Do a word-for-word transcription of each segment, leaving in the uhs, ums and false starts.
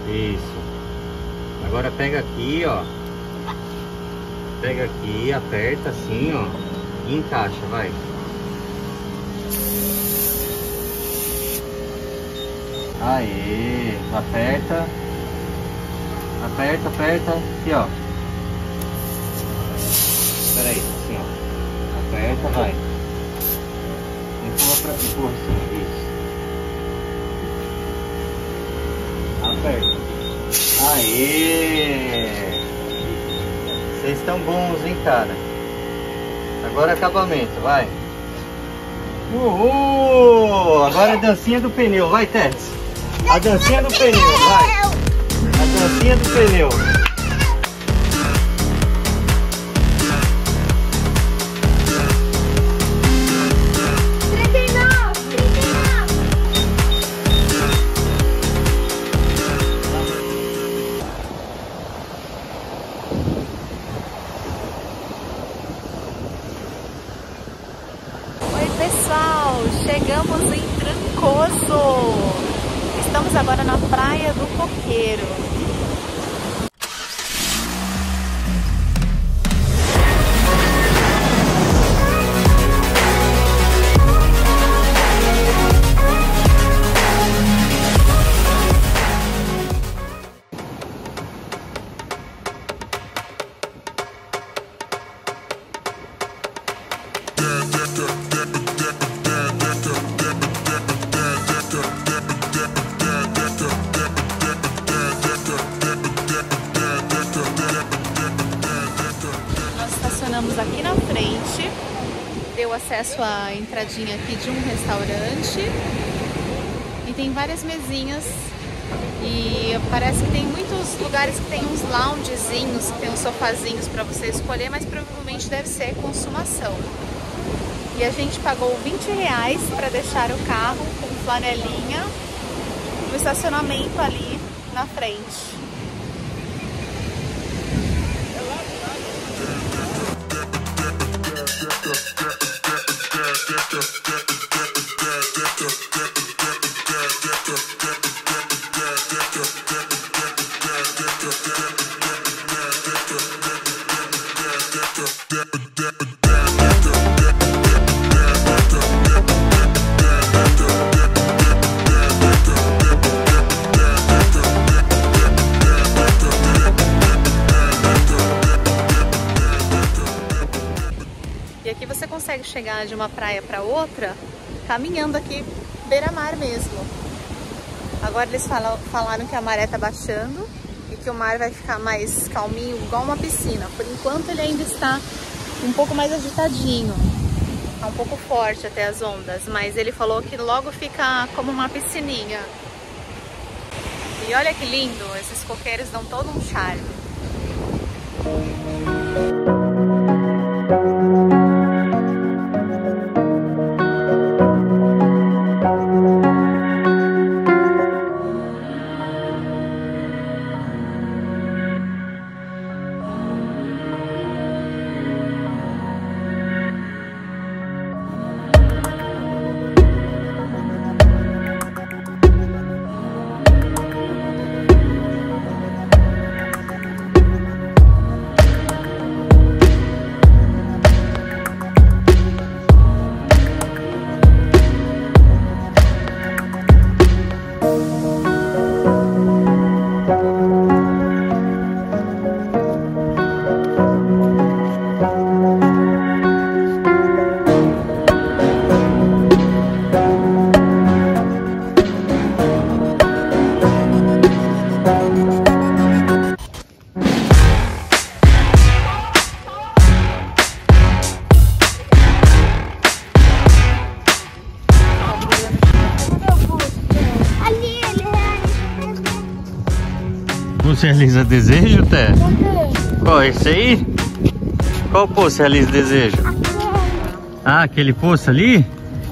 Isso. Agora pega aqui, ó. Pega aqui, aperta assim, ó. E encaixa, vai. Aê, aperta. Aperta, aperta. Aqui, ó. Espera aí, assim, ó. Aperta, vai. Empurra pra empurra assim, isso. Aperta. Aê! Vocês estão bons, hein, cara? Agora acabamento, vai. Uhul! Agora a dancinha do pneu, vai, Tets. A dancinha do pneu, vai. A dancinha do pneu. Pessoal, chegamos em Trancoso. Estamos agora na Praia do Coqueiro. Aqui na frente, deu acesso à entradinha aqui de um restaurante e tem várias mesinhas e parece que tem muitos lugares que tem uns loungezinhos, que tem uns sofazinhos para você escolher, mas provavelmente deve ser consumação. E a gente pagou vinte reais para deixar o carro com flanelinha no estacionamento ali na frente. E aqui você consegue chegar de uma praia para outra caminhando aqui beira-mar mesmo. Agora eles falam, falaram que a maré tá baixando e que o mar vai ficar mais calminho, igual uma piscina. Por enquanto ele ainda está um pouco mais agitadinho, tá um pouco forte até as ondas, mas ele falou que logo fica como uma piscininha. E olha que lindo, esses coqueiros dão todo um charme. Você realiza desejo, Té? Qual, esse aí? Qual poço realiza desejo? Ah, aquele poço ali?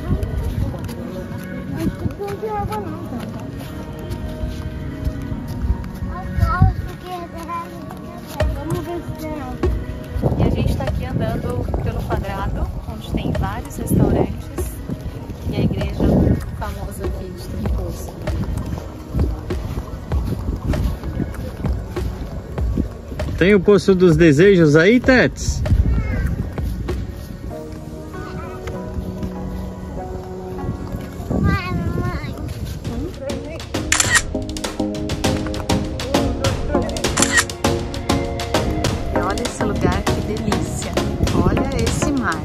E a gente está aqui andando pelo quadrado, onde tem vários restaurantes e a igreja famosa aqui de Trancoso. Tem o Poço dos Desejos aí, Tets? Olha esse lugar, que delícia. Olha esse mar.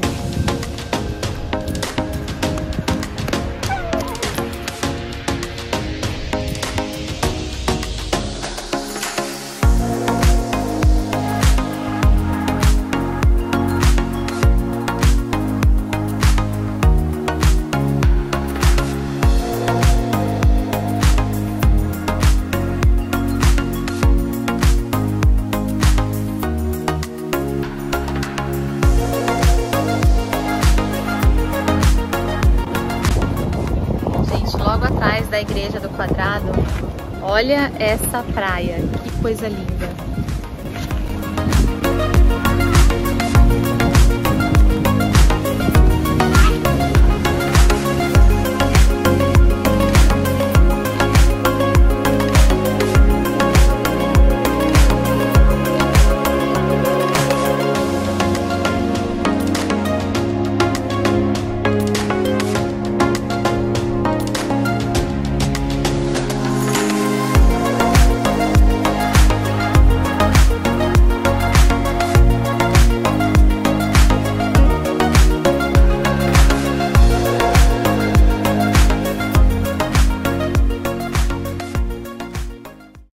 Logo atrás da Igreja do Quadrado, olha essa praia, que coisa linda.